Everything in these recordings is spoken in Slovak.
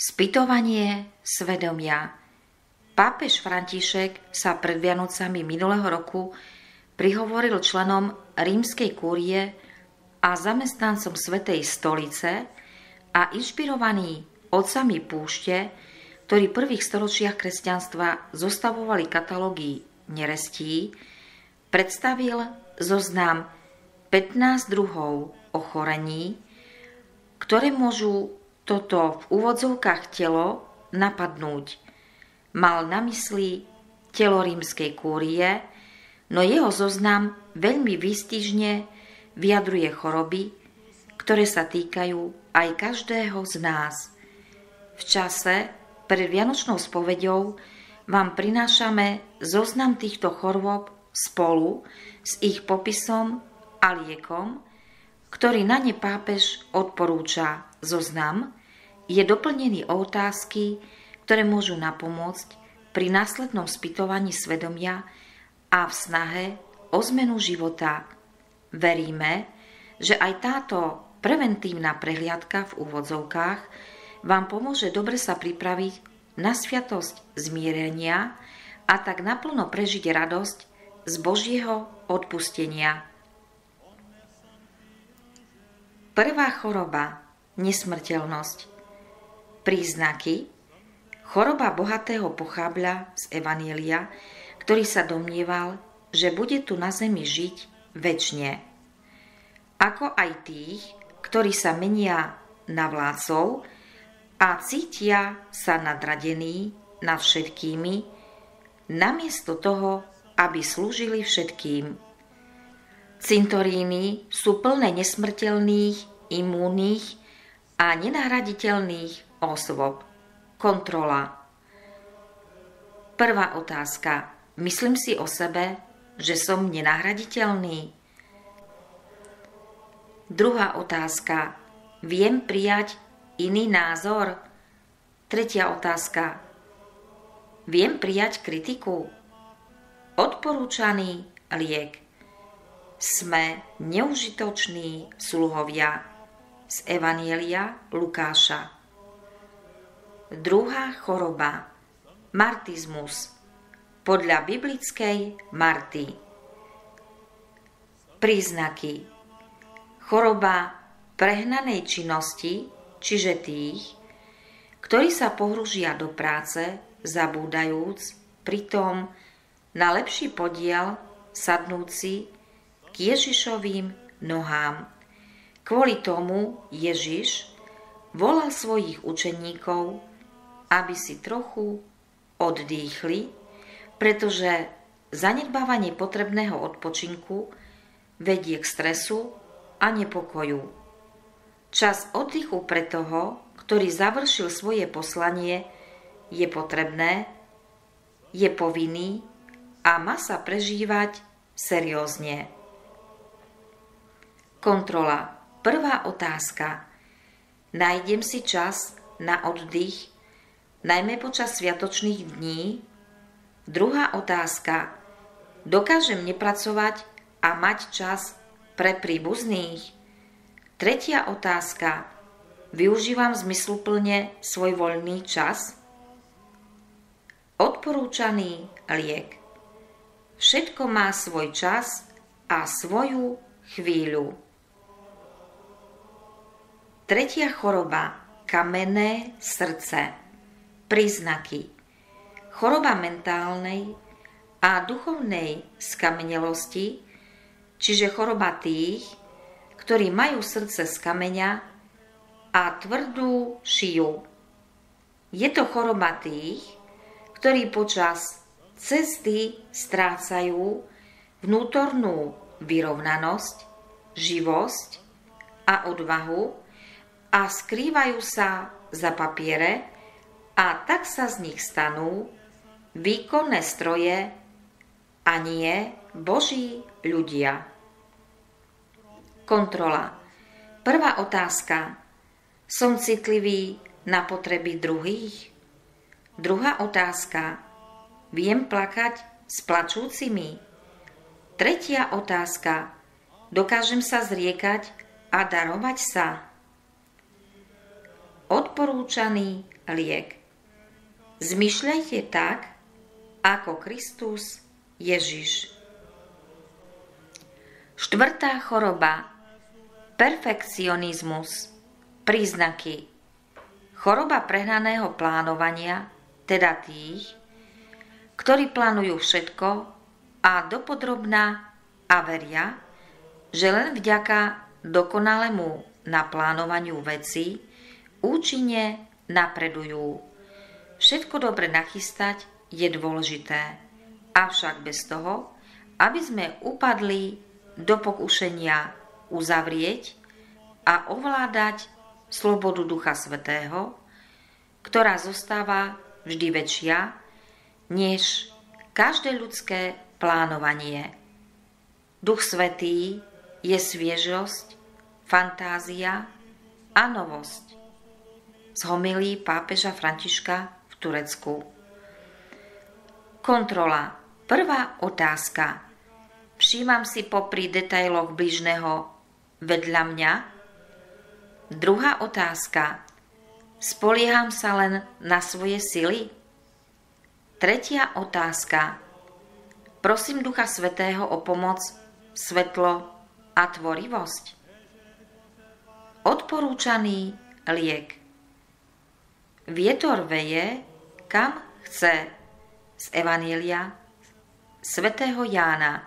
Spytovanie svedomia. Pápež František sa pred Vianocami minulého roku prihovoril členom Rímskej kúrie a zamestnancom Svätej stolice a inšpirovaní otcami púšte, ktorí v prvých storočiach kresťanstva zostavovali katalógy nerestí, predstavil zoznam 15 druhov ochorení, ktoré môžu toto v úvodzovkách telo napadnúť. Mal na mysli telo Rímskej kúrie, no jeho zoznam veľmi výstižne vyjadruje choroby, ktoré sa týkajú aj každého z nás. V čase pred Vianočnou spoveďou vám prinášame zoznam týchto chorôb spolu s ich popisom a liekom, ktorý na ne pápež odporúča. Zoznam je doplnený o otázky, ktoré môžu napomôcť pri následnom spytovaní svedomia a v snahe o zmenu života. Veríme, že aj táto preventívna prehliadka v úvodzovkách vám pomôže dobre sa pripraviť na sviatosť zmierenia a tak naplno prežiť radosť z Božieho odpustenia. Prvá choroba – nesmrteľnosť. Príznaky: choroba bohatého pochábľa z Evanjelia, ktorý sa domnieval, že bude tu na zemi žiť večne. Ako aj tých, ktorí sa menia na vládcov a cítia sa nadradení nad všetkými, namiesto toho, aby slúžili všetkým. Cintoríny sú plné nesmrteľných, imúnnych a nenahraditeľných osôb. Kontrola. Prvá otázka. Myslím si o sebe, že som nenahraditeľný? Druhá otázka. Viem prijať iný názor? Tretia otázka. Viem prijať kritiku? Odporúčaný liek. Sme neužitoční sluhovia. Z Evanjelia Lukáša. Druhá choroba. Martizmus. Podľa biblickej Marty. Príznaky. Choroba prehnanej činnosti, čiže tých, ktorí sa pohrúžia do práce, zabúdajúc pritom na lepší podiel sadnúci k Ježišovým nohám. Kvôli tomu Ježiš volal svojich učeníkov, aby si trochu oddýchli, pretože zanedbávanie potrebného odpočinku vedie k stresu a nepokoju. Čas oddychu pre toho, ktorý završil svoje poslanie, je potrebné, je povinný a má sa prežívať seriózne. Kontrola. Prvá otázka. Nájdem si čas na oddych, najmä počas sviatočných dní? Druhá otázka. Dokážem nepracovať a mať čas pre príbuzných? Tretia otázka. Využívam zmysluplne svoj voľný čas? Odporúčaný liek. Všetko má svoj čas a svoju chvíľu. Tretia choroba. Kamenné srdce. Príznaky. Choroba mentálnej a duchovnej skamenelosti, čiže choroba tých, ktorí majú srdce z kameňa a tvrdú šiju. Je to choroba tých, ktorí počas cesty strácajú vnútornú vyrovnanosť, živosť a odvahu a skrývajú sa za papiere a tak sa z nich stanú výkonné stroje a nie Boží ľudia. Kontrola. Prvá otázka. Som citlivý na potreby druhých? Druhá otázka. Viem plakať s plačúcimi? Tretia otázka. Dokážem sa zriekať a darovať sa? Odporúčaný liek. Zmyšľajte tak, ako Kristus Ježiš. 4. choroba. Perfekcionizmus. Príznaky. Choroba prehnaného plánovania, teda tých, ktorí plánujú všetko a dopodrobná a veria, že len vďaka dokonalému naplánovaniu vecí účinne napredujú. Všetko dobre nachystať je dôležité, avšak bez toho, aby sme upadli do pokušenia uzavrieť a ovládať slobodu Ducha Svätého, ktorá zostáva vždy väčšia než každé ľudské plánovanie. Duch Svätý je sviežosť, fantázia a novosť. Z homilí pápeža Františka v Turecku. Kontrola. Prvá otázka. Všímam si popri detailoch bližného vedľa mňa? Druhá otázka. Spolieham sa len na svoje sily? Tretia otázka. Prosím Ducha Svätého o pomoc, svetlo a tvorivosť. Odporúčaný liek. Vietor veje, kam chce. Z Evanjelia svätého Jána.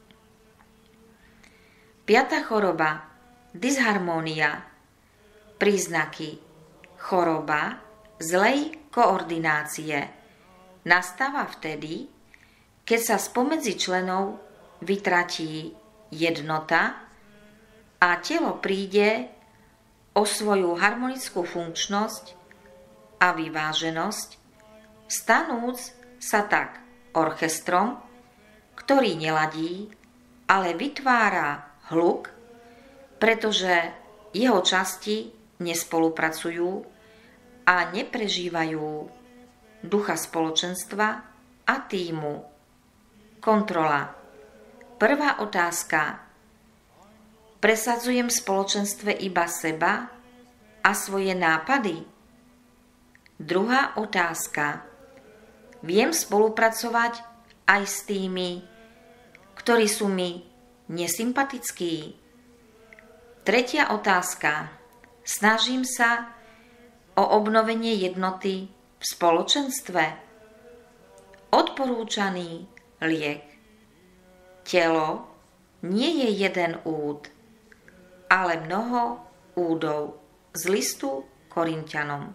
5. choroba. Disharmónia. Príznaky. Choroba zlej koordinácie nastáva vtedy, keď sa spomedzi členov vytratí jednota a telo príde o svoju harmonickú funkčnosť a vyváženosť, stanúc sa tak orchestrom, ktorý neladí, ale vytvára hluk, pretože jeho časti nespolupracujú a neprežívajú ducha spoločenstva a tímu. Kontrola. Prvá otázka. Presadzujem v spoločenstve iba seba a svoje nápady? Druhá otázka. Viem spolupracovať aj s tými, ktorí sú mi nesympatickí? Tretia otázka. Snažím sa o obnovenie jednoty v spoločenstve? Odporúčaný liek. Telo nie je jeden úd, ale mnoho údov. Z listu Korinťanom.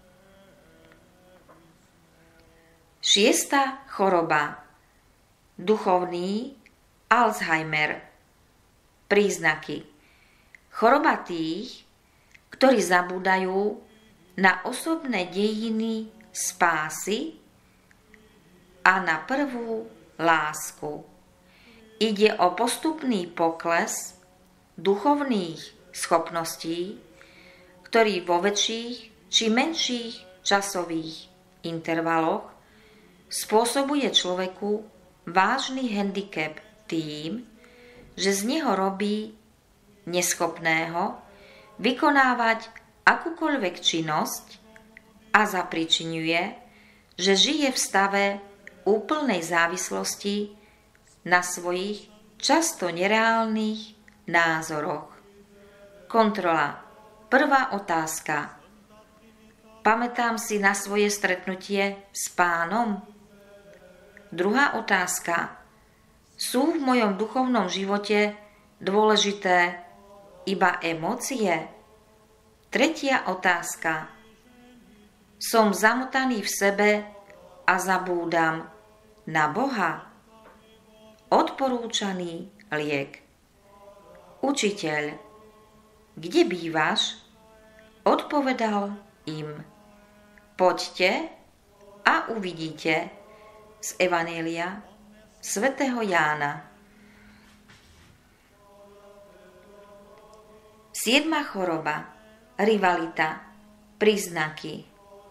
6. choroba. Duchovný Alzheimer. Príznaky. Choroba tých, ktorí zabúdajú na osobné dejiny spásy a na prvú lásku. Ide o postupný pokles duchovných schopností, ktorý vo väčších či menších časových intervaloch spôsobuje človeku vážny handicap tým, že z neho robí neschopného vykonávať akúkoľvek činnosť a zapričiňuje, že žije v stave úplnej závislosti na svojich často nereálnych názoroch. Kontrola. Prvá otázka. Pamätám si na svoje stretnutie s Pánom? Druhá otázka. Sú v mojom duchovnom živote dôležité iba emócie? Tretia otázka. Som zamotaný v sebe a zabúdam na Boha? Odporúčaný liek. Učiteľ, kde bývaš? Odpovedal im. Poďte a uvidíte. Z Evanjelia svätého Jána. 7. choroba. Rivalita. Príznaky.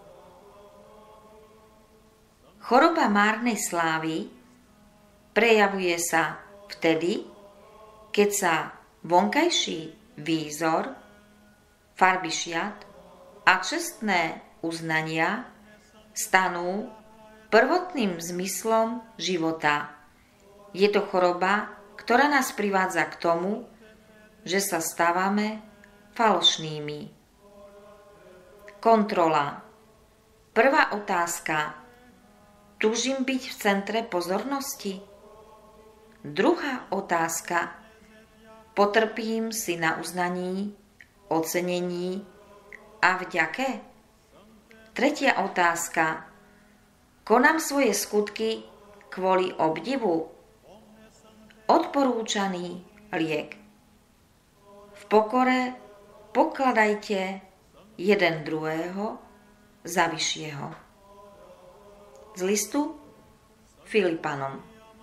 Choroba márnej slávy prejavuje sa vtedy, keď sa vonkajší výzor, farby šiat a čestné uznania stanú prvotným zmyslom života. Je to choroba, ktorá nás privádza k tomu, že sa stávame falošnými. Kontrola. Prvá otázka. Túžim byť v centre pozornosti? Druhá otázka. Potrpím si na uznaní, ocenení a vďake? Tretia otázka. Konám svoje skutky kvôli obdivu? Odporúčaný liek. V pokore pokladajte jeden druhého za vyššieho. Z listu Filipanom.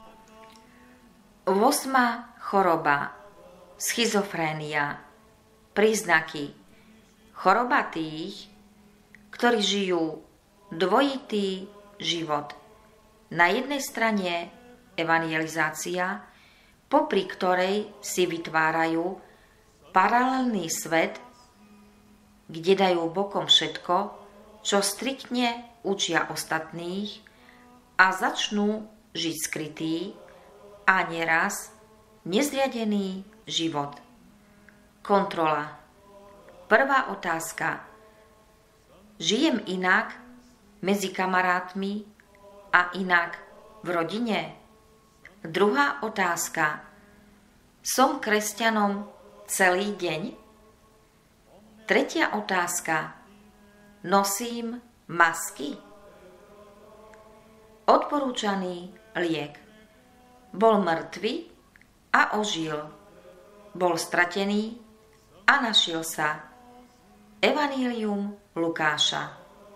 8. choroba. Schizofrénia. Príznaky. Choroba tých, ktorí žijú dvojitý život. Na jednej strane evangelizácia, popri ktorej si vytvárajú paralelný svet, kde dajú bokom všetko, čo striktne učia ostatných a začnú žiť skrytý a neraz nezriadený život. Kontrola. Prvá otázka. Žijem inak medzi kamarátmi a inak v rodine? Druhá otázka. Som kresťanom celý deň? Tretia otázka. Nosím masky? Odporúčaný liek. Bol mŕtvy a ožil. Bol stratený a našiel sa. Evanjelium Lukáša.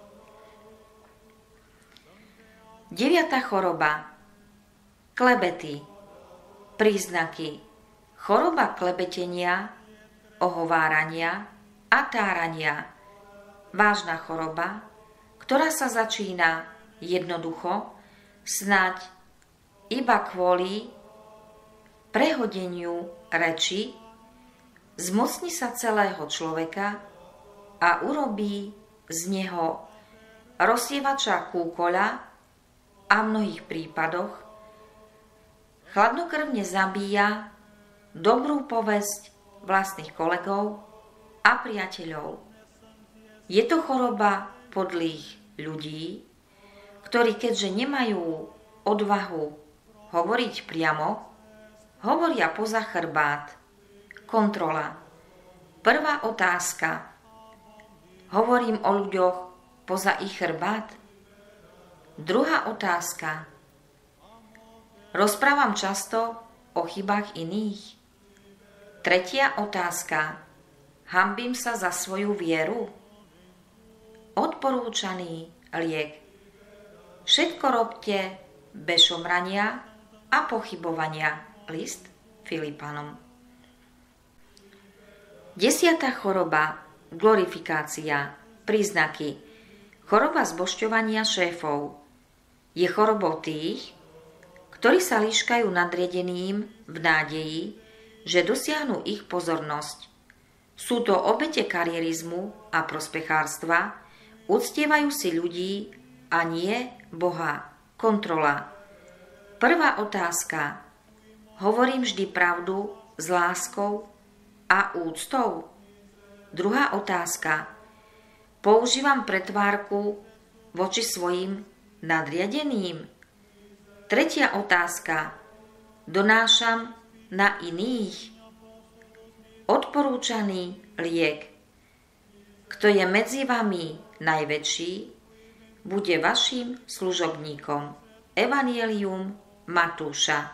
9. choroba. Klebety. Príznaky. Choroba klebetenia, ohovárania a tárania. Vážna choroba, ktorá sa začína jednoducho, snáď iba kvôli prehodeniu reči, zmocní sa celého človeka a urobí z neho rozsievača kúkoľa a v mnohých prípadoch chladnokrvne zabíja dobrú povesť vlastných kolegov a priateľov. Je to choroba podlých ľudí, ktorí keďže nemajú odvahu hovoriť priamo, hovoria poza chrbát. Kontrola. Prvá otázka. Hovorím o ľuďoch poza ich chrbát? Druhá otázka. Rozprávam často o chybách iných? Tretia otázka. Hanbím sa za svoju vieru? Odporúčaný liek. Všetko robte bez šomrania a pochybovania. List Filipanom. 10. choroba. Glorifikácia. Príznaky. Choroba zbožťovania šéfov. Je chorobou tých, ktorí sa líškajú nadriadeným v nádeji, že dosiahnu ich pozornosť. Sú to obete karierizmu a prospechárstva, uctievajú si ľudí a nie Boha. Kontrola. Prvá otázka. Hovorím vždy pravdu s láskou a úctou? Druhá otázka. Používam pretvárku voči svojim nadriadeným? Tretia otázka. Donášam na iných? Odporúčaný liek. Kto je medzi vami najväčší, bude vašim služobníkom. Evanjelium Matúša.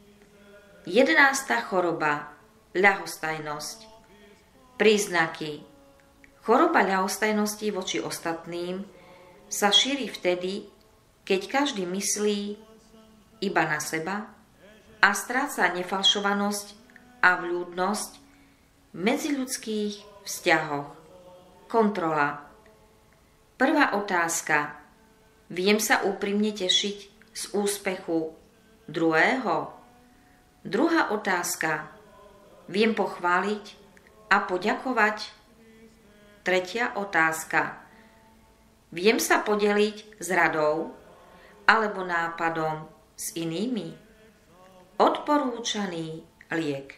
11. choroba. Ľahostajnosť. Príznaky. Choroba ľahostajnosti voči ostatným sa šíri vtedy, keď každý myslí iba na seba a stráca nefalšovanosť a vľúdnosť v medziľudských vzťahoch. Kontrola. Prvá otázka. Viem sa úprimne tešiť z úspechu druhého? Druhá otázka. Viem pochváliť a poďakovať? Tretia otázka. Viem sa podeliť s radou alebo nápadom s inými? Odporúčaný liek.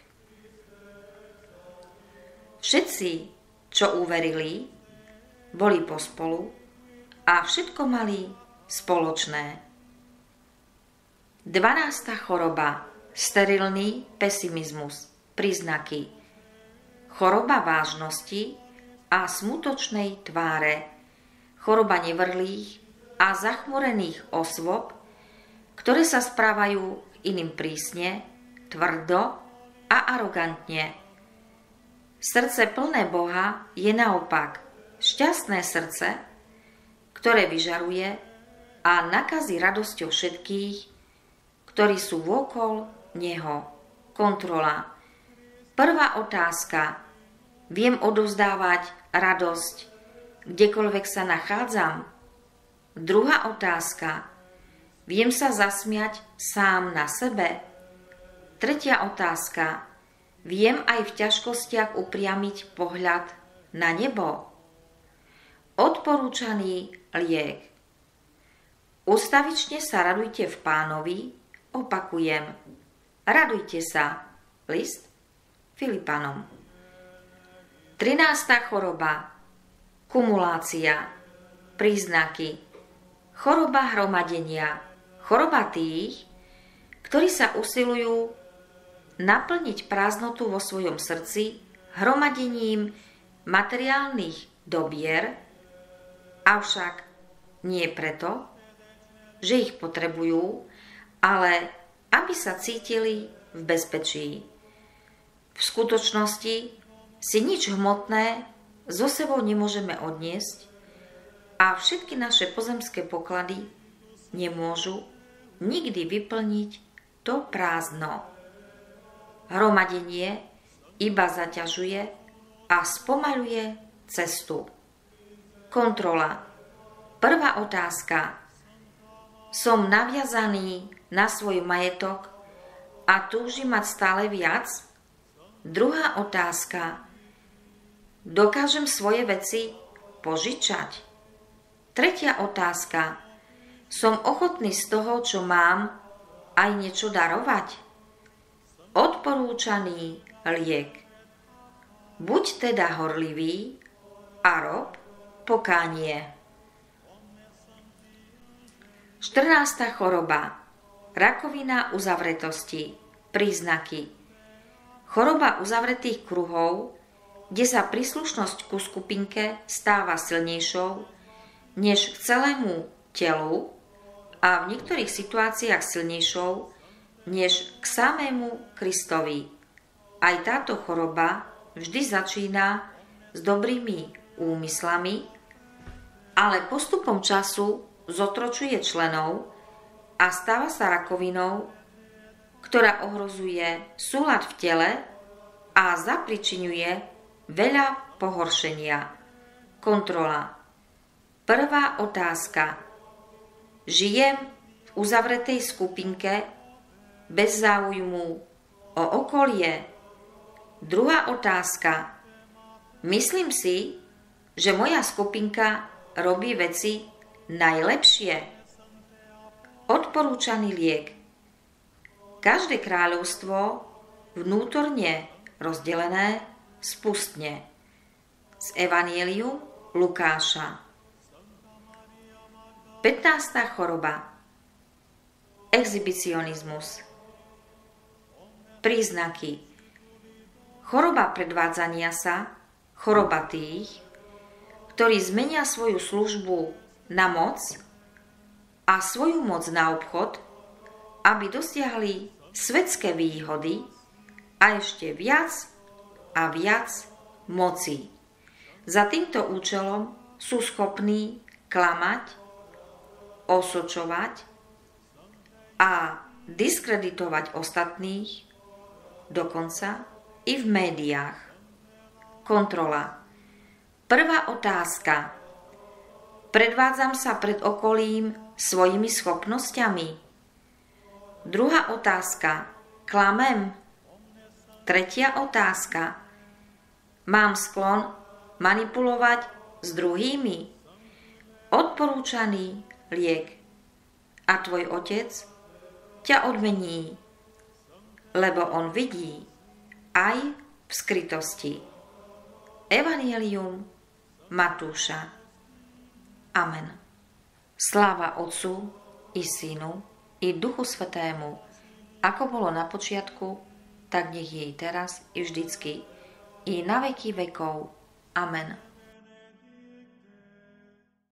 Všetci, čo uverili, boli pospolu a všetko mali spoločné. 12. choroba. Sterilný pesimizmus. Príznaky. Choroba vážnosti a smutočnej tváre. Choroba nevrlých a zachmurených osôb, ktoré sa správajú iným prísne, tvrdo a arogantne. Srdce plné Boha je naopak šťastné srdce, ktoré vyžaruje a nakazí radosťou všetkých, ktorí sú vôkol neho. Kontrola. Prvá otázka. Viem odovzdávať radosť, kdekoľvek sa nachádzam? Druhá otázka. Viem sa zasmiať sám na sebe? Tretia otázka. Viem aj v ťažkostiach upriamiť pohľad na nebo? Odporúčaný liek. Ustavične sa radujte v Pánovi, opakujem. Radujte sa. List Filipanom. 13. choroba. Kumulácia. Príznaky. Choroba hromadenia. Choroba tých, ktorí sa usilujú naplniť prázdnotu vo svojom srdci hromadením materiálnych dobier, avšak nie preto, že ich potrebujú, ale aby sa cítili v bezpečí. V skutočnosti si nič hmotné so sebou nemôžeme odniesť a všetky naše pozemské poklady nemôžu nikdy vyplniť to prázdno. Hromadenie iba zaťažuje a spomaľuje cestu. Kontrola. Prvá otázka. Som naviazaný na svoj majetok a túžim mať stále viac? Druhá otázka. Dokážem svoje veci požičať? Tretia otázka. Som ochotný z toho, čo mám, aj niečo darovať? Odporúčaný liek. Buď teda horlivý a rob pokánie. 14. choroba. Rakovina uzavretosti. Príznaky. Choroba uzavretých kruhov, kde sa príslušnosť ku skupinke stáva silnejšou než k celému telu a v niektorých situáciách silnejšou než k samému Kristovi. Aj táto choroba vždy začína s dobrými úmyslami, ale postupom času zotročuje členov a stáva sa rakovinou, ktorá ohrozuje súlad v tele a zapričiňuje veľa pohoršenia. Kontrola. Prvá otázka. Žijem v uzavretej skupinke bez záujmu o okolie? Druhá otázka. Myslím si, že moja skupinka robí veci najlepšie. Odporúčaný liek. Každé kráľovstvo vnútorne rozdelené spustne. Z Evangelium Lukáša. 15. choroba. Exhibicionizmus. Príznaky. Choroba predvádzania sa, choroba tých, ktorí zmenia svoju službu na moc a svoju moc na obchod, aby dosiahli svetské výhody a ešte viac a viac moci. Za týmto účelom sú schopní klamať, osočovať a diskreditovať ostatných, dokonca i v médiách. Kontrola. Prvá otázka. Predvádzam sa pred okolím svojimi schopnosťami? Druhá otázka. Klamem? Tretia otázka. Mám sklon manipulovať s druhými? Odporúčaný liek. A tvoj otec ťa odmení, lebo on vidí aj v skrytosti. Evanjelium Matúša. Amen. Sláva Otcu i Synu i Duchu Svätému, ako bolo na počiatku, tak nech je i teraz i vždycky, i na veky vekov. Amen.